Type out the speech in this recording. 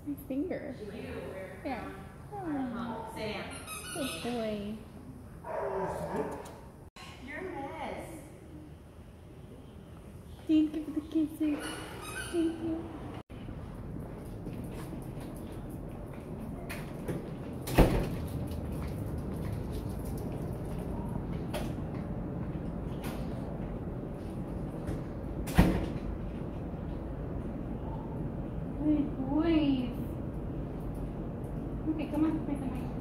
My finger. Yeah. Oh, good boy. You're a mess. Thank you for the kisses. Thank you. Good boys. Okay, come on.